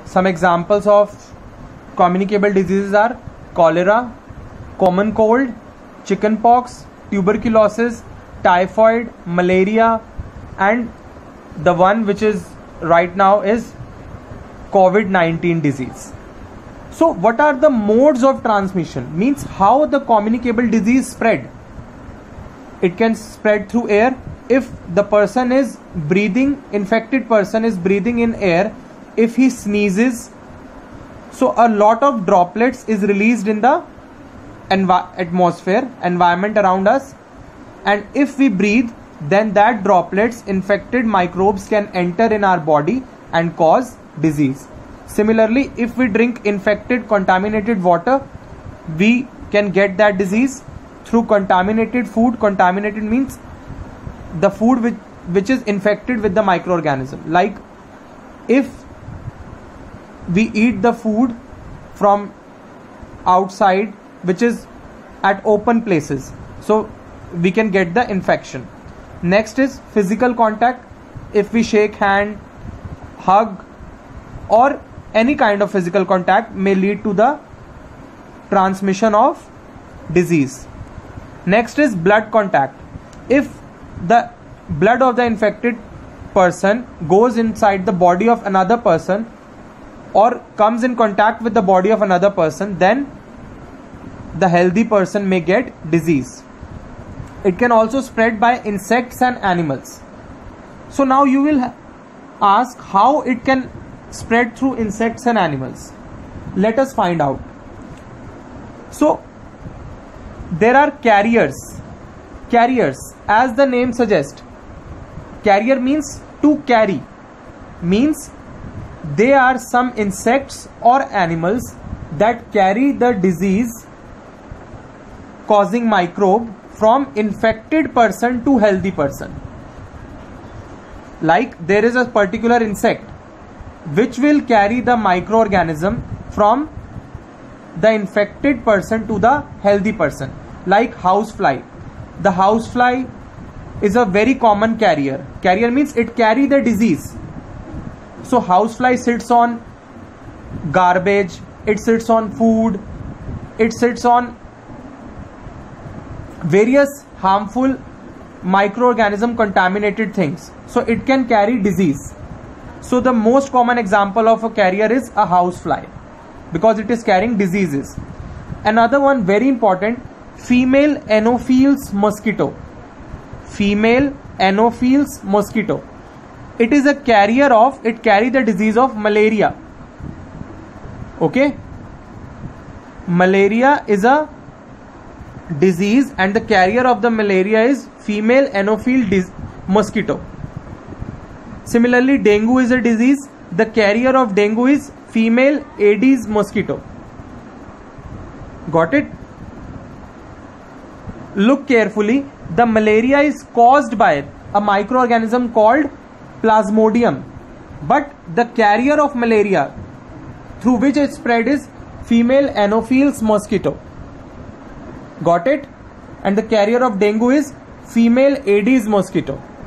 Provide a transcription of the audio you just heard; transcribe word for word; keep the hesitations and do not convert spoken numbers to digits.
Some examples of communicable diseases are cholera, common cold, chickenpox, tuberculosis, typhoid, malaria, and the one which is right now is COVID nineteen disease. So what are the modes of transmission? Means how the communicable disease spread. It can spread through air. If the person is breathing, infected person is breathing in air, if he sneezes, so a lot of droplets is released in the envi- atmosphere, environment around us, and if we breathe, then that droplets, infected microbes can enter in our body and cause disease. Similarly, if we drink infected, contaminated water, we can get that disease. Through contaminated food, contaminated means the food which, which is infected with the microorganism. Like if we eat the food from outside which is at open places, so we can get the infection. Next is physical contact. If we shake hand, hug, or any kind of physical contact may lead to the transmission of disease. Next is blood contact. If the blood of the infected person goes inside the body of another person or comes in contact with the body of another person, then the healthy person may get disease. It can also spread by insects and animals. So now you will ask how it can spread through insects and animals. Let us find out. So there are carriers. Carriers, as the name suggests, carrier means to carry, means they are some insects or animals that carry the disease causing microbe from infected person to healthy person. Like there is a particular insect which will carry the microorganism from the infected person to the healthy person, like housefly. The housefly is a very common carrier. Carrier means it carry the disease. So housefly sits on garbage, it sits on food, it sits on various harmful microorganism contaminated things. So it can carry disease. So the most common example of a carrier is a housefly, because it is carrying diseases. Another one very important, female Anopheles mosquito. Female Anopheles mosquito. It is a carrier of, it carry the disease of malaria. Okay. Malaria is a disease and the carrier of the malaria is female Anopheles mosquito. Similarly, dengue is a disease. The carrier of dengue is female Aedes mosquito. Got it? Look carefully. The malaria is caused by a microorganism called Plasmodium, but the carrier of malaria through which it spread is female Anopheles mosquito. Got it? And the carrier of dengue is female Aedes mosquito.